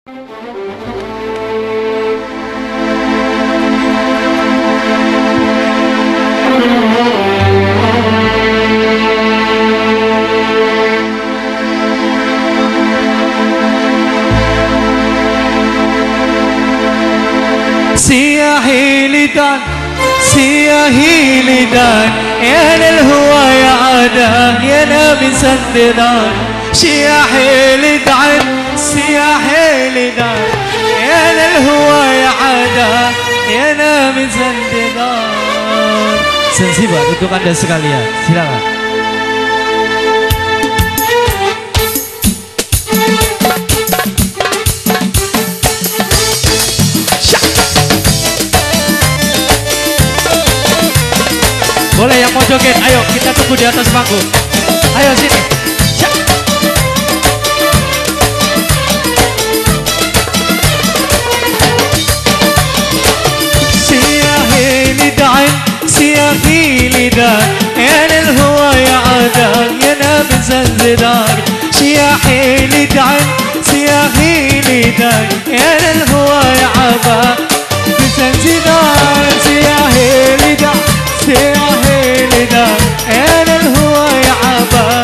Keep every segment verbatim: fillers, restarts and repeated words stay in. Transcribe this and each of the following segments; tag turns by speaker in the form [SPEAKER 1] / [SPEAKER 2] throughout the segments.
[SPEAKER 1] سياحي لدان سياحي لدان يا للهوى يا عدان يا نبي سندان سياحي لدان سياحي لدان يا للهوى يا عدان يا نبي سندان. Sensibar untuk Anda sekalian, silakan. Boleh yang mau joget, ayo kita tunggu di atas panggung. Ayo sini. سياحي لدعن سياحي لدعن يا للهوى يا عدن يا نبي زنزدان. سياحي لدعن سياحي لدعن يا للهوى يا عدن بزنزدان. سياحي لدعن سياحي لدعن يا للهوى يا عدن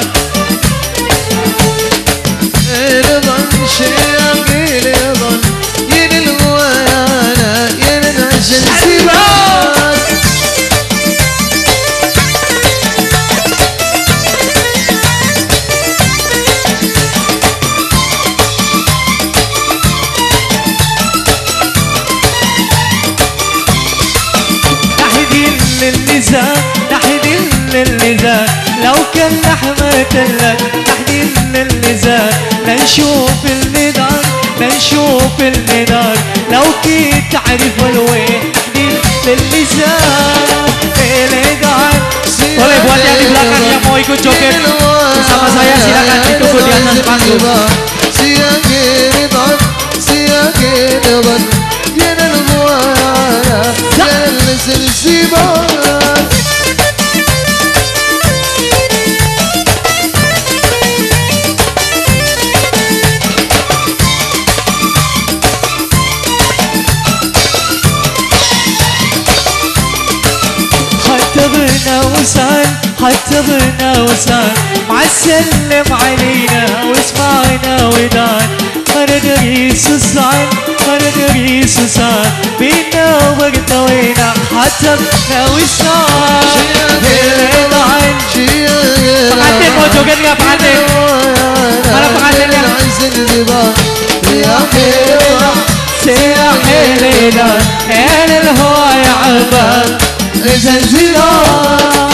[SPEAKER 2] رضا سياحي لدعن يا للهوى يا عدن يا نبي زنزدان.
[SPEAKER 1] اللزان نحدي اللزان لو كان لحمة لك نحدي اللزان لنشوف الميدان لنشوف الميدان لو كنت تعرف الوين نحدي اللزان اللزان. Boleh buat yang di belakang yang mau ikut joget bersama saya silakan ditunggu di atas panggung.
[SPEAKER 2] سياحي لدعن سياحي لدعن يا للهوى يا للزنزبان.
[SPEAKER 1] حتى وصل حتى بنا وصل مع السلم علينا واسمعنا ودان ما ندري سوسان ما ندري سوسان بينا وقتوينا حتى بنا وصل بلدان. Pengantin mau joget nggak pengantin? Mana pengantinnya? سياحي لدان يا للهوى يا عباد زنزبان.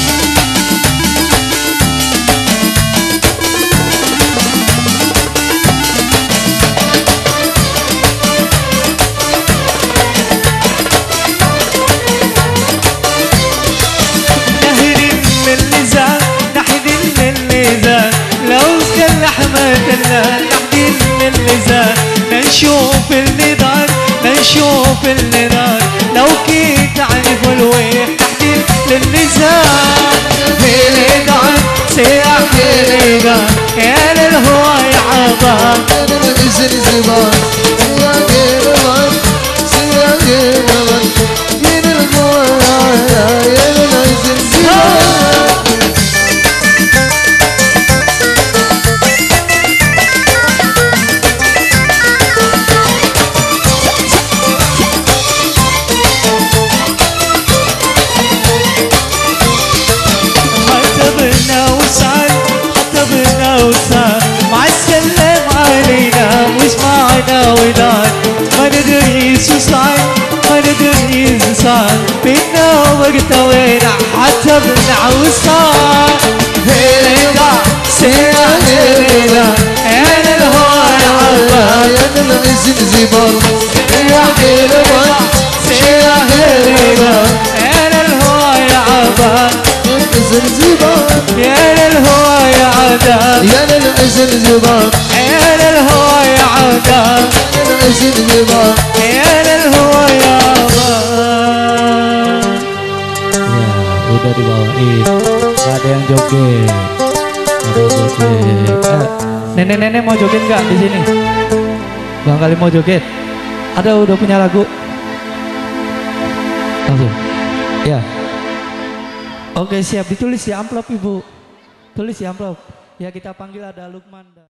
[SPEAKER 1] نهدي اللزان نحدي اللزان لو كان لحمة اللان نحدي اللزان نشوف الندان نشوف الندان لو كنت تعرف الوين تحدي للنزان. في لدان سياحي لدان يا للهوى يا عبان
[SPEAKER 2] يا نبي زنزبان. سياحي لدان سياحي لدان يا للهوى يا نبي زنزبان.
[SPEAKER 1] مع السلم علينا واسمعنا ودان ما ندري سوسان ما ندري سوسان بينا وقتوينا حتى بنا وصال. هيدا سياحي لدان يا للهوى يا عباد
[SPEAKER 2] يا نبي زنزبان.
[SPEAKER 1] سياحي لدان سياحي لدان يا للهوى يا عباد
[SPEAKER 2] زنزبان.
[SPEAKER 1] يا للهوى يا عدن
[SPEAKER 2] يا للزنزبان.
[SPEAKER 1] يا للهوى يا عدن
[SPEAKER 2] يا للزنزبان.
[SPEAKER 1] يا للهوى يا عدن.
[SPEAKER 3] Ya udah dibawain, gak ada yang joget, gak ada yang joget. Eh, nenek-nenek mau joget nggak di sini? Barangkali mau joget. Ada udah punya lagu? Langsung. Ya. Oke siap, ditulis di amplop ibu. Tulis di amplop. Ya kita panggil ada Lukman.